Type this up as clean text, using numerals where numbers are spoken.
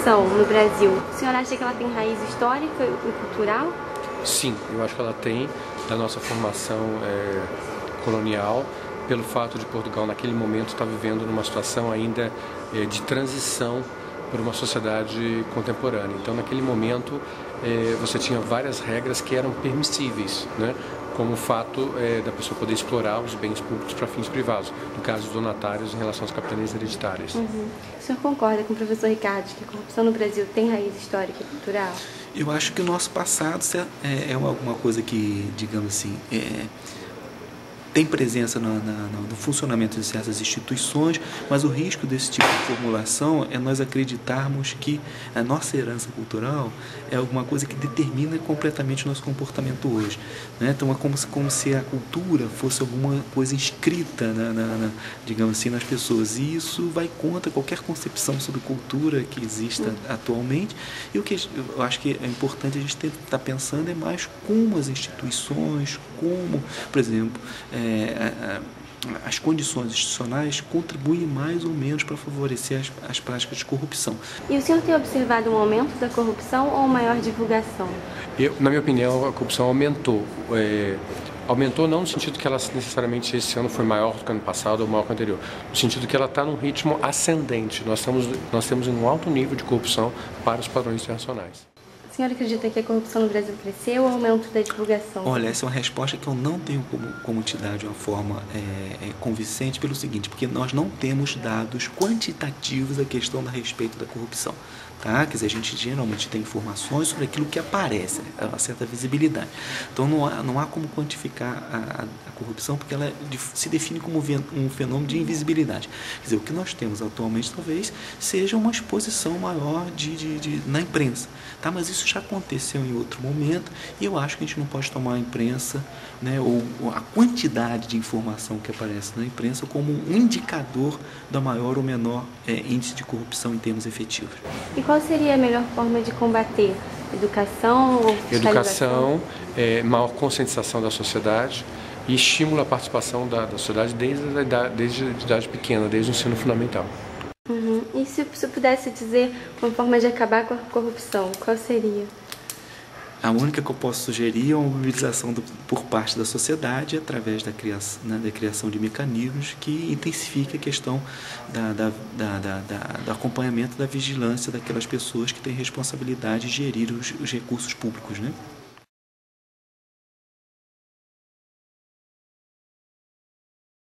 corrupção no Brasil, o senhor acha que ela tem raiz histórica e cultural? Sim, eu acho que ela tem, da nossa formação colonial, pelo fato de Portugal naquele momento estar vivendo numa situação ainda de transição para uma sociedade contemporânea. Então, naquele momento, você tinha várias regras que eram permissíveis, né? Como o fato da pessoa poder explorar os bens públicos para fins privados, no caso dos donatários em relação às capitanias hereditárias. Uhum. O senhor concorda com o professor Ricardo que a corrupção no Brasil tem raiz histórica e cultural? Eu acho que o nosso passado é alguma coisa que, digamos assim, tem presença no funcionamento de certas instituições, mas o risco desse tipo de formulação é nós acreditarmos que a nossa herança cultural é alguma coisa que determina completamente o nosso comportamento hoje, né? Então é como se a cultura fosse alguma coisa inscrita, digamos assim, nas pessoas, e isso vai contra qualquer concepção sobre cultura que exista atualmente. E o que eu acho que é importante a gente estar pensando é mais como as instituições, como, por exemplo, as condições institucionais contribuem mais ou menos para favorecer as práticas de corrupção. E o senhor tem observado um aumento da corrupção ou maior divulgação? Na minha opinião, a corrupção aumentou. Aumentou não no sentido que ela necessariamente esse ano foi maior do que o ano passado ou maior que o anterior, no sentido que ela está num ritmo ascendente. Nós temos um alto nível de corrupção para os padrões internacionais. A senhora acredita que a corrupção no Brasil cresceu ou aumento da divulgação? Olha, essa é uma resposta que eu não tenho como te dar de uma forma convincente pelo seguinte, porque nós não temos dados quantitativos a questão a respeito da corrupção. Tá? Quer dizer, a gente geralmente tem informações sobre aquilo que aparece, uma certa visibilidade. Então não há como quantificar a corrupção, porque ela se define como um fenômeno de invisibilidade. Quer dizer, o que nós temos atualmente talvez seja uma exposição maior na imprensa. Tá? Mas isso já aconteceu em outro momento e eu acho que a gente não pode tomar a imprensa, né, ou a quantidade de informação que aparece na imprensa como um indicador da maior ou menor índice de corrupção em termos efetivos. E qual seria a melhor forma de combater? Educação ou fiscalização? Educação, maior conscientização da sociedade e estímulo à participação da sociedade desde a idade pequena, desde o ensino fundamental. Uhum. E se você pudesse dizer uma forma de acabar com a corrupção, qual seria? A única que eu posso sugerir é uma mobilização por parte da sociedade através da criação de mecanismos que intensifiquem a questão do acompanhamento da vigilância daquelas pessoas que têm responsabilidade de gerir os recursos públicos, né?